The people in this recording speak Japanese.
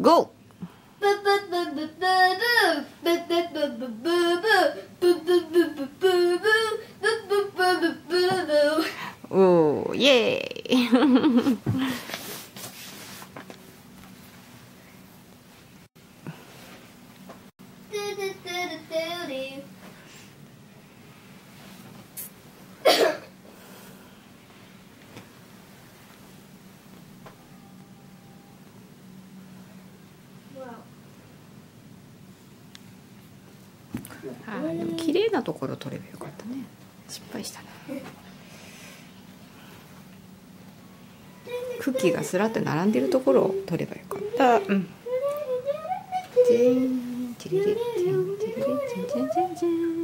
ゴー。おー、イエーイ。でも綺麗なところ撮ればよかったね。失敗したね。クッキーがスラッと並んでるところを撮ればよかった。うん。チリリチンチリリチンチリリチンチンチンチン。